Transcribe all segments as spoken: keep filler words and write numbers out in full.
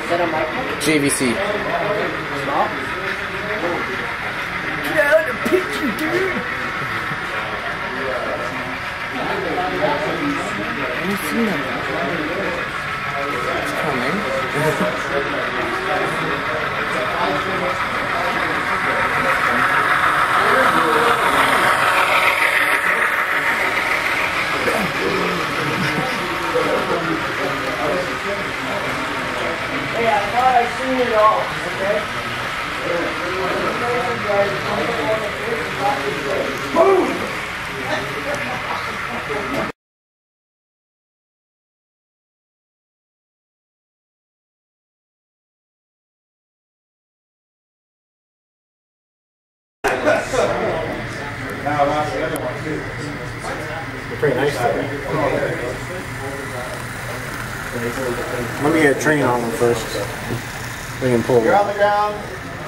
J V C. Stop. Get out of the picture, dude! I haven't seen them yet. It's coming. Hey, I thought I seen it all, okay? Boom! They're pretty nice though. Let me get a train on them first. We can pull. You're on the ground.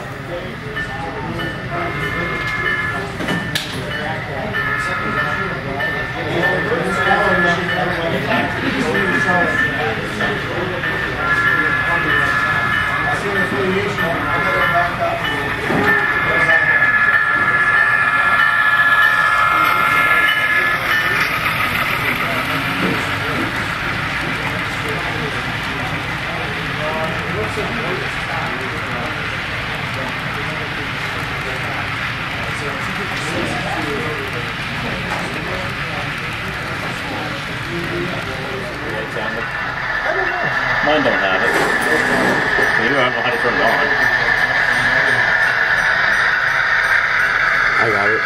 Mine don't have it. So you don't know how to turn it on. I got it.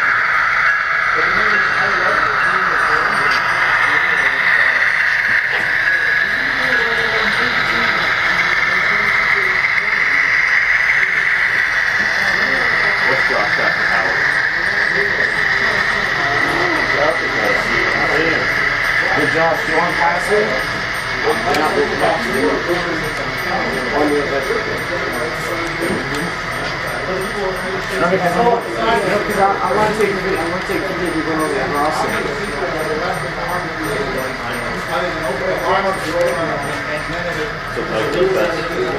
What's your off-track power? Good job. Do you want to pass it? I'm not moving back to you. On your left. No, because I want to take a video. I want to take a video going over the crossing. So like the best.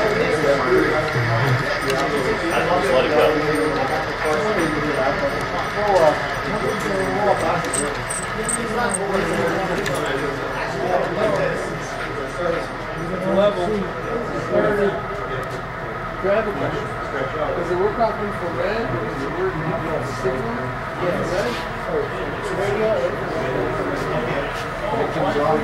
I just let it go. Level. Grab a question. Does it work off infrared? Does it work off signal? Yeah, red? Or radio? It comes on.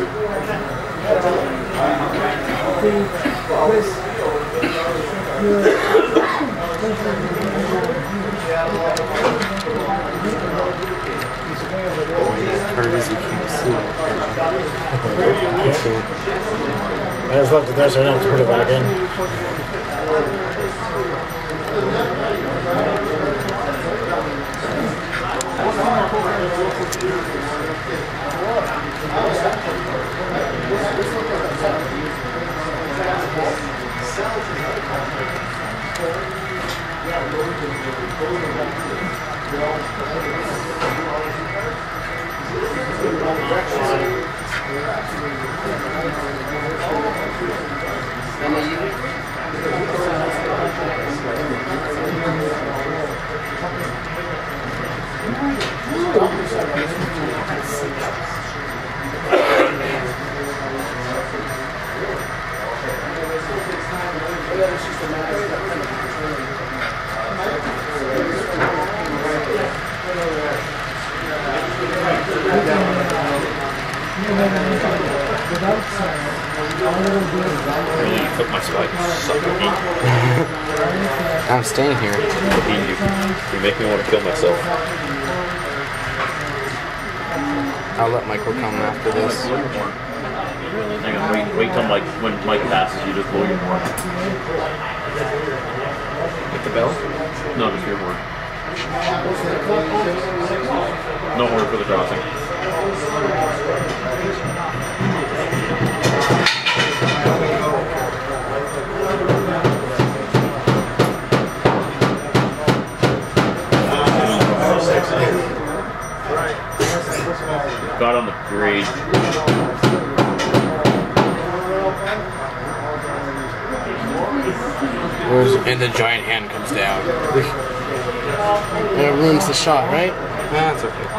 Hard as you can see. I just left it there so I don't have to put it back in. Really, you took my spike. Sucker. I'm staying here. You. You make me want to kill myself. I'll let Michael come after this. Hang on, wait, wait till Mike, when Mike passes, you just blow your horn. Hit the bell? No, just your horn. No horn for the crossing. Got on the grade. And the giant hand comes down. And it ruins the shot, right? Nah, it's okay.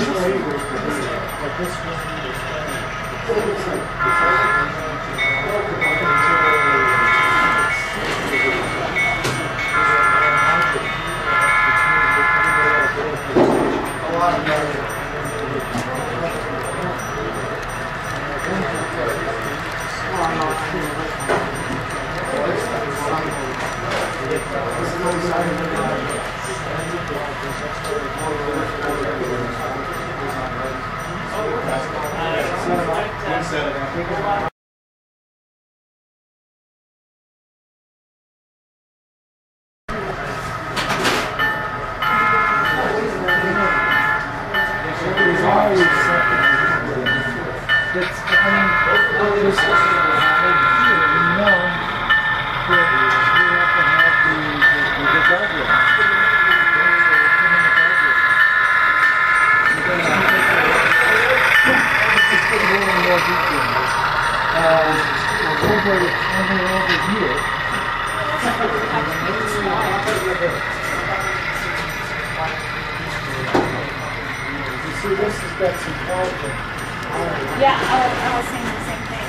Yeah, I was, I was saying the same thing.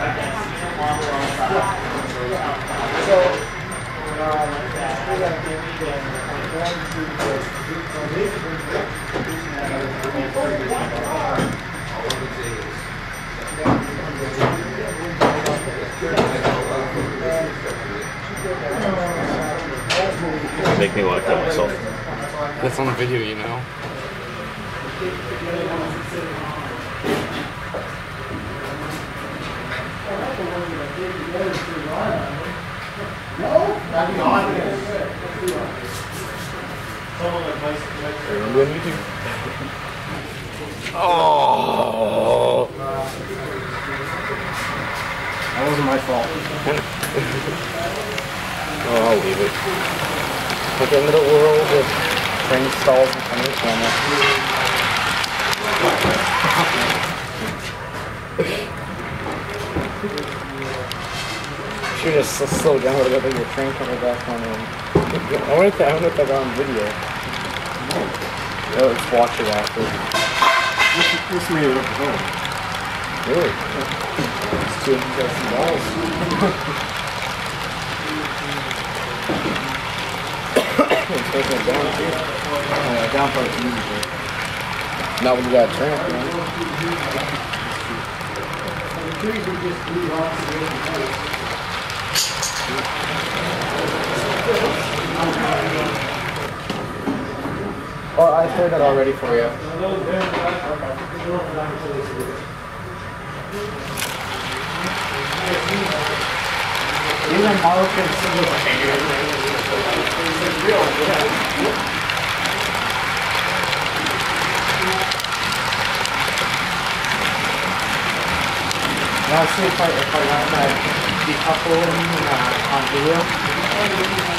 So, um, we're going to Make me want to kill myself. That's on video, you know. Remember on YouTube? Oh, That wasn't my fault. oh, I'll leave it. Look into the world of train stalls and front of the camera. Should just slow down a little bit, your train coming back on in. I wonder if I wonder if I got on video. Oh, let's watch it after. This, this made it up home. Really? It's two interesting balls. It's taking it down too. Uh, down part's easy. Not when you got a tramp, man. Oh, I cleared that already for you. These are Marlton singles. Now see if I if I want that decouple uh, on video.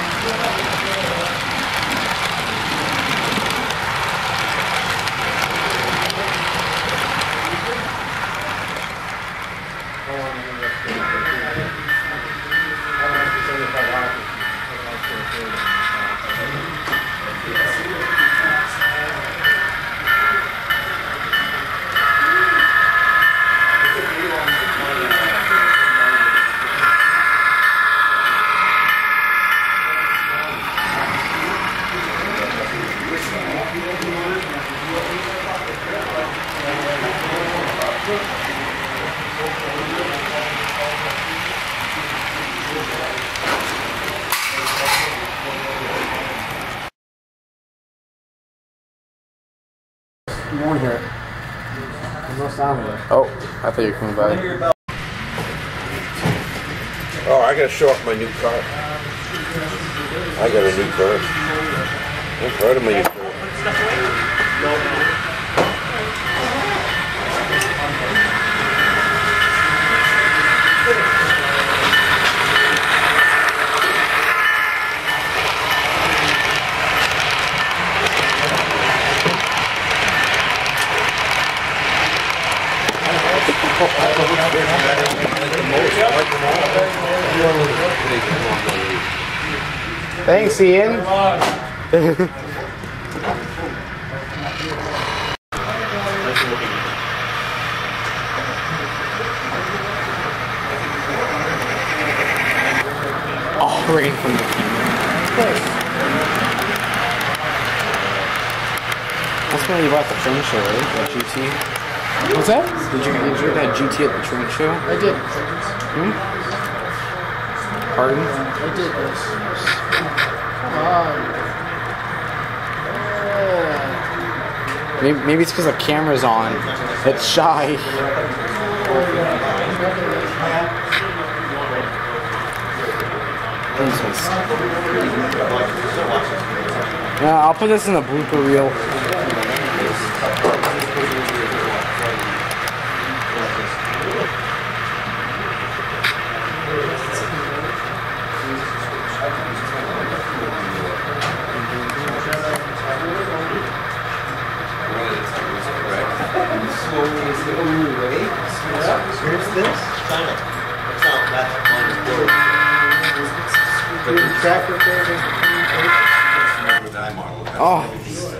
You won't hear it. There's no sound of it. Oh, I thought you were coming by. Oh, I gotta show off my new car. I got a new car. I'm proud of my new car. Thanks, Ian. Oh, rain from the camera. That's when you bought the train show, right? That G T. What's that? Did you did you get that G T at the train show? I did. Hmm? Pardon? I did this. Come on. Yeah. Maybe, maybe it's because the camera's on. It's shy. Yeah, I'll put this in the blooper reel. Here's this. Traffic there. Oh.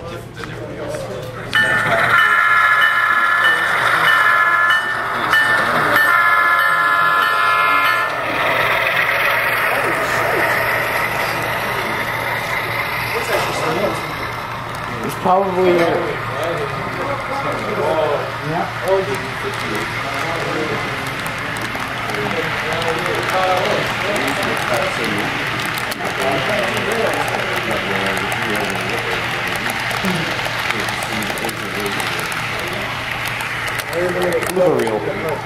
It's probably. Blooper reel.